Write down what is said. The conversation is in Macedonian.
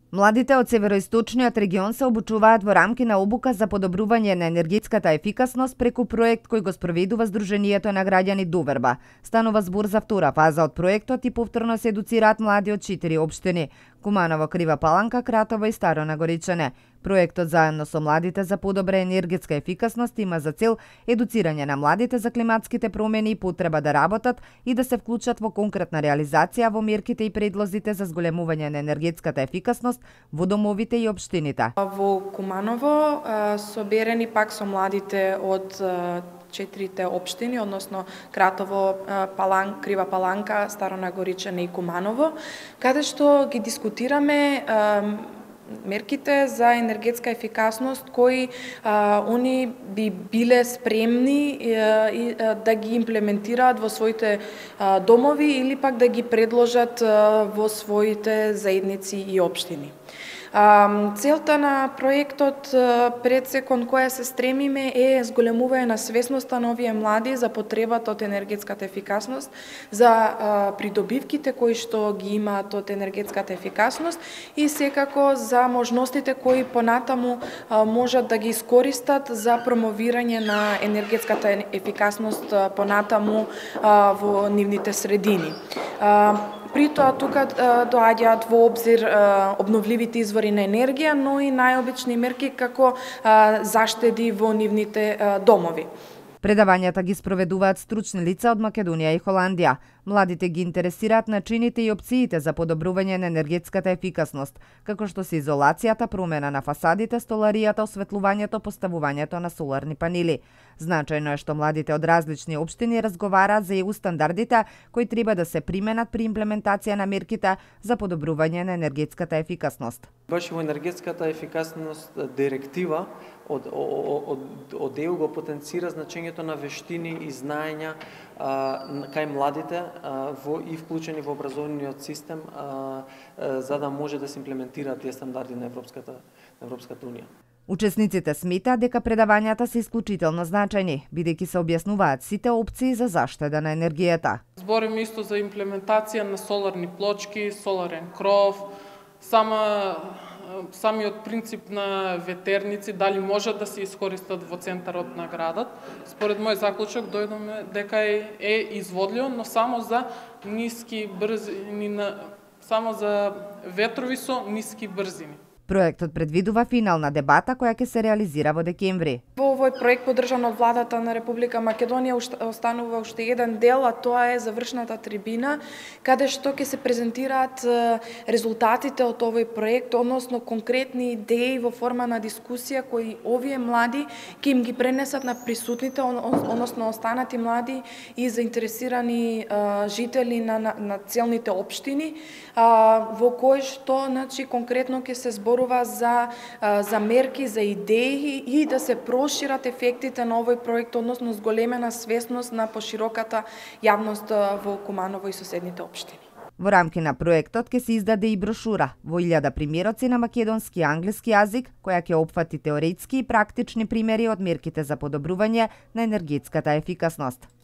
Младите од североисточниот регион се обучуваат во рамки на обука за подобрување на енергетската ефикасност преку проект кој го спроведува Сдруженијето на граѓани Доверба. Станува збор за втора фаза од проектот и повторно се едуцираат млади од 4 општини: Куманово, Крива Паланка, Кратово и Старо Нагоричане. Проектот заедно со младите за подобра енергетска ефикасност има за цел едуцирање на младите за климатските промени и потреба да работат и да се вклучат во конкретна реализација во мерките и предлозите за зголемување на енергетската ефикасност во домовите и општините. Во Куманово соберени пак со младите од 4 општини, односно Кратово, Крива Паланка, Старо Нагоричане и Куманово, каде што ги дискутираме мерките за енергетска ефикасност кои они би биле спремни да ги имплементираат во своите домови или пак да ги предложат во своите заедници и општини. Целта на проектот пред се кон која се стремиме е зголемување на свесноста на овие млади за потребата од енергетската ефикасност, за придобивките кои што ги имаат од енергетската ефикасност и секако за можностите кои понатаму можат да ги искористат за промовирање на енергетската ефикасност понатаму во нивните средини. При тоа тука доаѓаат во обзир обновливите извори на енергија, но и најобични мерки како заштеди во нивните домови. Предавањата ги спроведуваат стручни лица од Македонија и Холандија. Младите ги интересираат начините и опциите за подобрување на енергетската ефикасност, како што се изолацијата, промена на фасадите, столаријата, осветлувањето, поставувањето на соларни панели. Значајно е што младите од различни општини разговараат за ЕУ стандардите кои треба да се применат при имплементација на мерките за подобрување на енергетската ефикасност. Баш во енергетската ефикасност директива од ЕУ го потенцира значењето на вештини и знаења кај младите и вклучени во образовниот систем за да може да се имплементираат тие стандарди на Европската унија. Учесниците сметаат дека предавањата се исклучително значајни, бидејќи се објаснуваат сите опции за заштеда на енергијата. Збориме исто за имплементација на соларни плочки, соларен кров, самиот принцип на ветерници, дали можат да се искористат во центарот на градот. Според мој заклучок дојдоме дека е изводливо, но само за ниски брзини, само за ветрови со ниски брзини. Проектот предвидува финална дебата која ќе се реализира во декември. Во овој проект поддржан од владата на Република Македонија останува уште еден дел, а тоа е завршната трибина, каде што ќе се презентираат резултатите од овој проект, односно конкретни идеи во форма на дискусија кои овие млади ќе им ги пренесат на присутните, односно останати млади и заинтересирани жители на целните општини, во кои што конкретно ќе се зборува за мерки, за идеи и да се прошират ефектите на овој проект, односно зголемена свесност на пошироката јавност во Куманово и соседните општини. Во рамки на проектот ќе се издаде и брошура во 1000 примероци на македонски и англиски јазик, која ќе опфати теоретски и практични примери од мерките за подобрување на енергетската ефикасност.